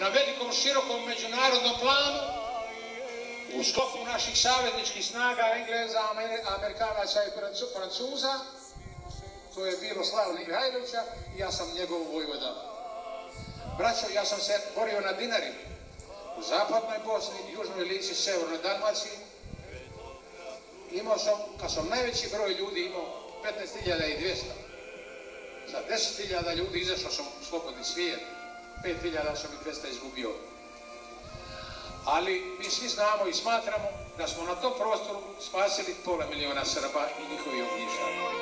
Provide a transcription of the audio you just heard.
na velikom, širokom međunarodnom planu, u sklopu naših savezničkih snaga, Engleza, Amerikanaca i Francuza, to je bilo Slava Mihajlovića i ja sam njegov vojvoda. Braćo, ja sam se borio na Dinari, u zapadnoj Bosni, južnoj Lici, severnoj Dalmaciji. Imao sam, kad sam najveći broj ljudi imao, 15.200. Za 10.000 ljudi izašao sam u slobodni svijet, 5.000 sam i 200 izgubio. Ali mi svi znamo i smatramo da smo na tom prostoru spasili 500.000 Srba i njihovi ognjišta.